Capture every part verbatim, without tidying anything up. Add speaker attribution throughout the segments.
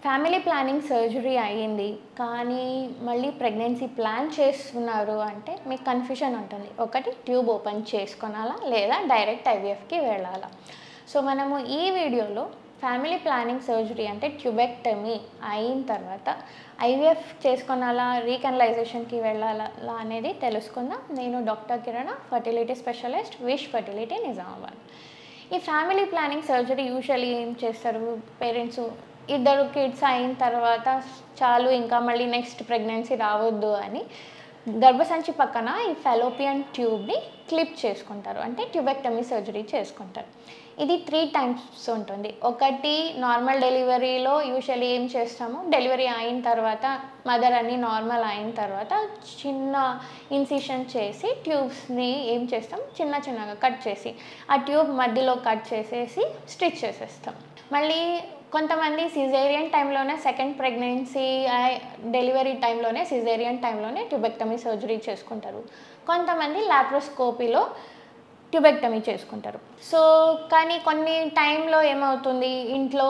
Speaker 1: Family planning surgery అయ్యింది కానీ మళ్ళీ ప్రెగ్నెన్సీ ప్లాన్ చేస్తున్నారు అంటే మీకు కన్ఫ్యూజన్ ఉంటుంది. ఒకటి ట్యూబ్ ఓపెన్ చేసుకొనాలా లేదా డైరెక్ట్ ఐవీఎఫ్కి వెళ్ళాలా. సో మనము ఈ వీడియోలో ఫ్యామిలీ ప్లానింగ్ సర్జరీ అంటే ట్యూబెక్టమీ అయిన తర్వాత ఐవీఎఫ్ చేసుకొనాలా రీకనలైజేషన్కి వెళ్ళాలా అనేది తెలుసుకుందాం. నేను doctor Kiran, fertility specialist, wish fertility Nizamabad. ఈ ఫ్యామిలీ ప్లానింగ్ సర్జరీ యూజువల్లీ ఏం చేస్తారు, పేరెంట్స్ ఇద్దరు కిడ్స్ అయిన తర్వాత చాలు ఇంకా మళ్ళీ నెక్స్ట్ ప్రెగ్నెన్సీ రావద్దు అని గర్భసంచి పక్కన ఈ ఫెలోపియన్ ట్యూబ్ని క్లిప్ చేసుకుంటారు, అంటే ట్యూబెక్టమీ సర్జరీ చేసుకుంటారు. ఇది త్రీ టైమ్స్ ఉంటుంది. ఒకటి నార్మల్ డెలివరీలో యూజువల్లీ ఏం చేస్తాము, డెలివరీ అయిన తర్వాత మదర్ అన్ని నార్మల్ అయిన తర్వాత చిన్న ఇన్సిషన్ చేసి ట్యూబ్స్ని ఏం చేస్తాం, చిన్న చిన్నగా కట్ చేసి ఆ ట్యూబ్ మధ్యలో కట్ చేసేసి స్టిచ్ చేసేస్తాం. మళ్ళీ కొంతమంది సిజేరియన్ టైంలోనే సెకండ్ ప్రెగ్నెన్సీ డెలివరీ టైంలోనే సిజేరియన్ టైంలోనే ట్యూబెక్టమీ సర్జరీ చేసుకుంటారు. కొంతమంది లాప్రోస్కోపీలో ట్యూబెక్టమీ చేసుకుంటారు. సో కానీ కొన్ని టైంలో ఏమవుతుంది, ఇంట్లో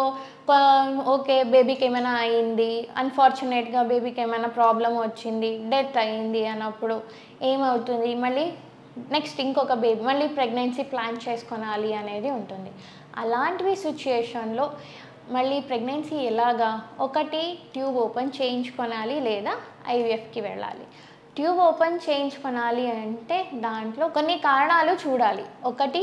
Speaker 1: ఓకే బేబీకి ఏమైనా అయ్యింది, అన్ఫార్చునేట్గా బేబీకి ఏమైనా ప్రాబ్లం వచ్చింది, డెత్ అయ్యింది అన్నప్పుడు ఏమవుతుంది, మళ్ళీ నెక్స్ట్ ఇంకొక బేబీ మళ్ళీ ప్రెగ్నెన్సీ ప్లాన్ చేసుకోవాలి అనేది ఉంటుంది. అలాంటివి సిచ్యుయేషన్లో మళ్ళీ ప్రెగ్నెన్సీ ఎలాగా, ఒకటి ట్యూబ్ ఓపెన్ చేయించుకోవాలి లేదా ఐవీఎఫ్కి వెళ్ళాలి. ట్యూబ్ ఓపెన్ చేయించుకోవాలి అంటే దాంట్లో కొన్ని కారణాలు చూడాలి. ఒకటి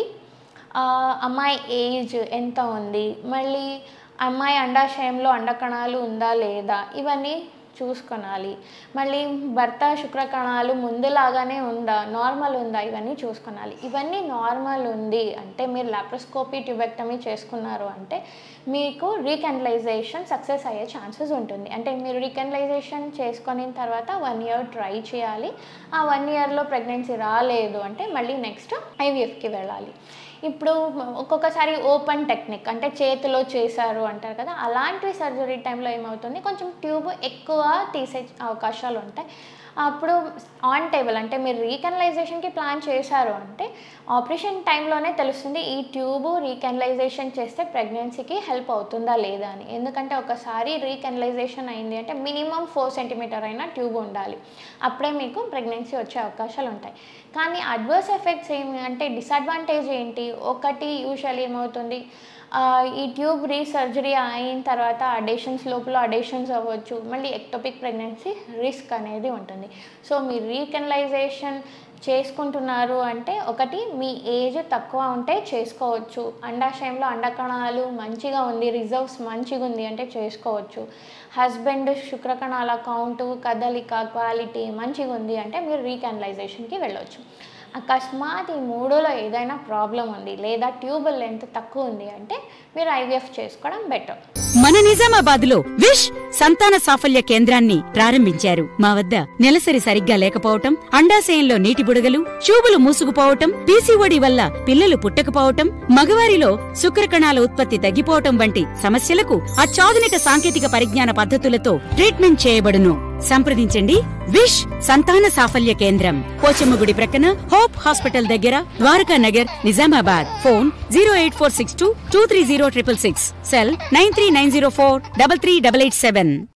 Speaker 1: అమ్మాయి ఏజ్ ఎంత ఉంది, మళ్ళీ అమ్మాయి అండాశయంలో అండకణాలు ఉందా లేదా, ఇవన్నీ చూసుకొనాలి. మళ్ళీ భర్త శుక్రకణాలు ముందులాగానే ఉందా, నార్మల్ ఉందా, ఇవన్నీ చూసుకొనాలి. ఇవన్నీ నార్మల్ ఉంది అంటే మీరు లాప్రోస్కోపీ ట్యూబెక్టమీ చేసుకున్నారు అంటే మీకు రీకనలైజేషన్ సక్సెస్ అయ్యే ఛాన్సెస్ ఉంటుంది. అంటే మీరు రీకనలైజేషన్ చేసుకున్న తర్వాత వన్ ఇయర్ ట్రై చేయాలి. ఆ వన్ ఇయర్లో ప్రెగ్నెన్సీ రాలేదు అంటే మళ్ళీ నెక్స్ట్ ఐవీఎఫ్కి వెళ్ళాలి. ఇప్పుడు ఒక్కొక్కసారి ఓపెన్ టెక్నిక్ అంటే చేతిలో చేశారు అంటారు కదా, అలాంటి సర్జరీ టైంలో ఏమవుతుంది, కొంచెం ట్యూబ్ ఎక్కువ తీసే అవకాశాలు ఉంటాయి. అప్పుడు ఆన్ టేబుల్ అంటే మీరు రీకనలైజేషన్కి ప్లాన్ చేశారు అంటే ఆపరేషన్ టైంలోనే తెలుస్తుంది ఈ ట్యూబ్ రీకనలైజేషన్ చేస్తే ప్రెగ్నెన్సీకి హెల్ప్ అవుతుందా లేదా అని. ఎందుకంటే ఒకసారి రీకనలైజేషన్ అయింది అంటే మినిమం ఫోర్ సెంటీమీటర్ అయినా ట్యూబ్ ఉండాలి, అప్పుడే మీకు ప్రెగ్నెన్సీ వచ్చే అవకాశాలు ఉంటాయి. కానీ అడ్వర్స్ ఎఫెక్ట్స్ ఏమి అంటే డిసడ్వాంటేజ్ ఏంటి, ఒకటి యూజువల్లీ ఏమవుతుంది, ఈ ట్యూబ్ రీసర్జరీ అయిన తర్వాత అడేషన్స్ లోపల అడేషన్స్ అవ్వచ్చు, మళ్ళీ ఎక్టోపిక్ ప్రెగ్నెన్సీ రిస్క్ అనేది ఉంటుంది. సో మీరు రీకనలైజేషన్ చేసుకుంటున్నారు అంటే ఒకటి మీ ఏజ్ తక్కువ ఉంటే చేసుకోవచ్చు, అండాశయంలో అండకణాలు మంచిగా ఉంది, రిజర్వ్స్ మంచిగా ఉంది అంటే చేసుకోవచ్చు, హస్బెండ్ శుక్రకణాల కౌంటు కదలిక క్వాలిటీ మంచిగా ఉంది అంటే మీరు రీకనలైజేషన్కి వెళ్ళవచ్చు. అకస్మాత్ ఈ మూడులో ఏదైనా ప్రాబ్లం ఉంది లేదా ట్యూబ్ లెంత్ తక్కువ ఉంది అంటే మీరు ఐవీఎఫ్ చేసుకోవడం బెటర్.
Speaker 2: మన నిజామాబాద్ లో విష్ సంతాన సాఫల్య కేంద్రాన్ని ప్రారంభించారు. మా వద్ద నెలసరి సరిగ్గా లేకపోవటం, అండాశయంలో నీటి బుడగలు, ట్యూబులు మూసుకుపోవటం, పీసీఓడి వల్ల పిల్లలు పుట్టకపోవటం, మగవారిలో శుక్రకణాల ఉత్పత్తి తగ్గిపోవటం వంటి సమస్యలకు అత్యాధునిక సాంకేతిక పరిజ్ఞాన పద్ధతులతో ట్రీట్మెంట్ చేయబడును. సంప్రదించండి విష్ సంతాన సాఫల్య కేంద్రం, పోచమ్మగుడి ప్రక్కన హోప్ హాస్పిటల్ దగ్గర, Dwaraka Nagar, Nizamabad. Phone zero eight four six two two three zero triple six, cell nine three nine zero four double three double eight seven.